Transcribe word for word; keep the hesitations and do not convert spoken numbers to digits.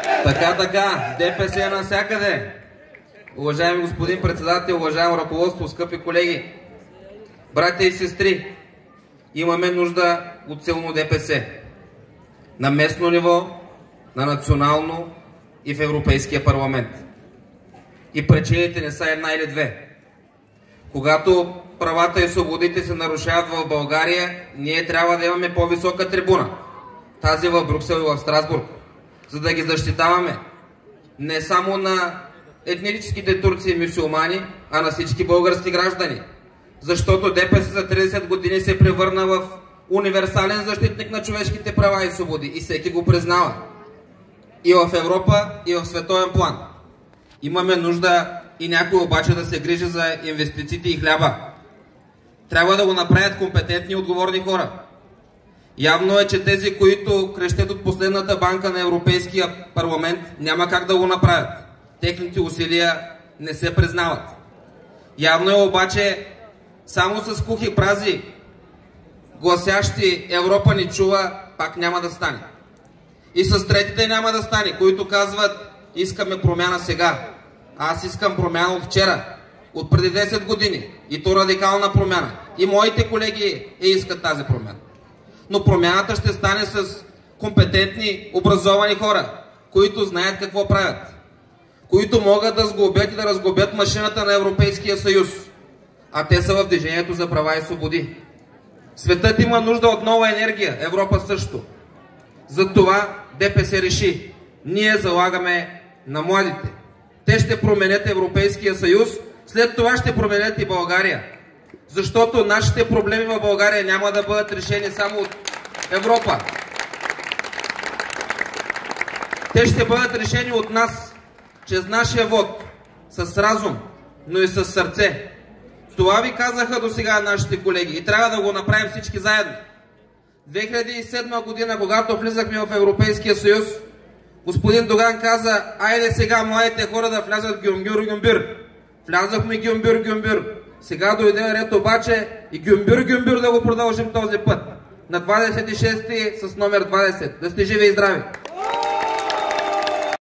Така, така, ДПС е навсякъде. Уважаеми господин председател, уважаемо ръководство, скъпи колеги, братя и сестри, имаме нужда от силно ДПС. На местно ниво, на национално и в Европейския парламент. И причините не са една или две. Когато правата и свободите се нарушават в България, ние трябва да имаме по-висока трибуна. Тази в Брюксел и в Страсбург. За да ги защитаваме не само на етническите турци и мюсюлмани, а на всички български граждани. Защото ДПС за тридесет години се превърна в универсален защитник на човешките права и свободи и всеки го признава. И в Европа, и в световен план. Имаме нужда и някой обаче да се грижи за инвестициите и хляба. Трябва да го направят компетентни и отговорни хора. Явно е, че тези, които крещят от последната банка на Европейския парламент, няма как да го направят. Техните усилия не се признават. Явно е обаче, само с кухи прази, гласящи Европа ни чува, пак няма да стане. И с третите няма да стане, които казват, искаме промяна сега. Аз искам промяна от вчера, от преди десет години. И то радикална промяна. И моите колеги е искат тази промяна. Но промяната ще стане с компетентни, образовани хора, които знаят какво правят. Които могат да сглобят и да разглобят машината на Европейския съюз. А те са в Движението за права и свободи. Светът има нужда от нова енергия, Европа също. Затова ДПС реши. Ние залагаме на младите. Те ще променят Европейския съюз, след това ще променят и България. Защото нашите проблеми в България няма да бъдат решени само от Европа. Те ще бъдат решени от нас, чрез нашия вод, с разум, но и с сърце. Това ви казаха до сега нашите колеги и трябва да го направим всички заедно. две хиляди и седма година, когато влизахме в Европейския съюз, господин Доган каза, айде сега младите хора да влязат гюмбюр-гюмбюр. Влязахме гюмбюр-гюмбюр. Сега дойде ред обаче и гюмбюр-гюмбюр да го продължим този път. На двадесет и шести с номер двадесет. Да сте живи и здрави!